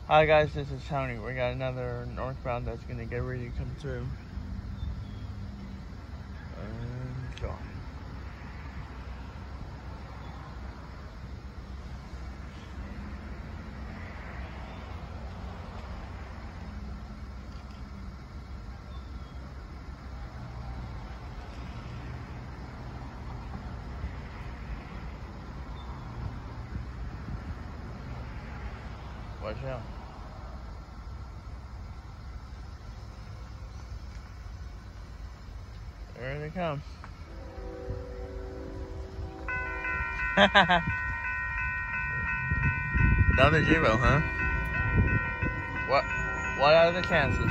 Hi guys, this is Tony. We got another northbound that's gonna get ready to come through. And go. Watch out. There they come. Another Jibo, huh? What out of the Kansas?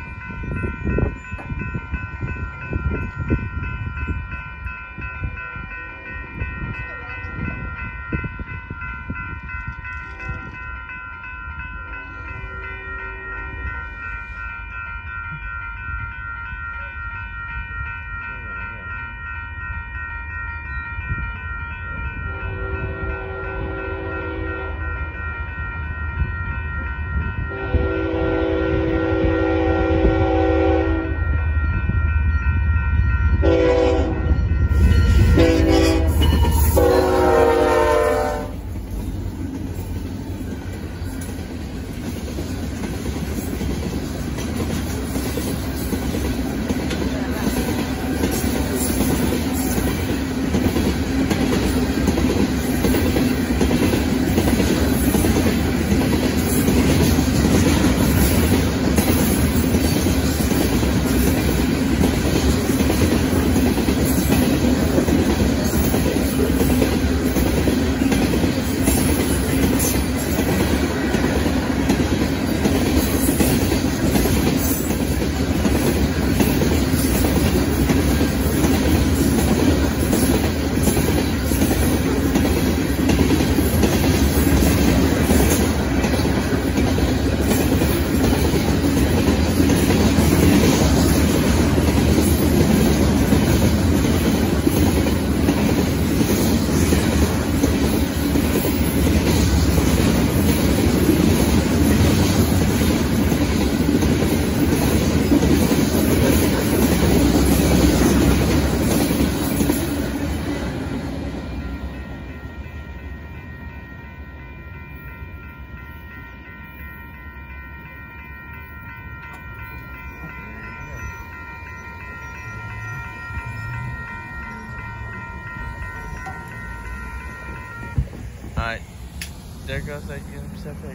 Alright, there goes that Union Pacific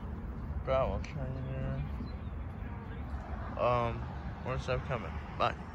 gravel train there. More stuff coming. Bye.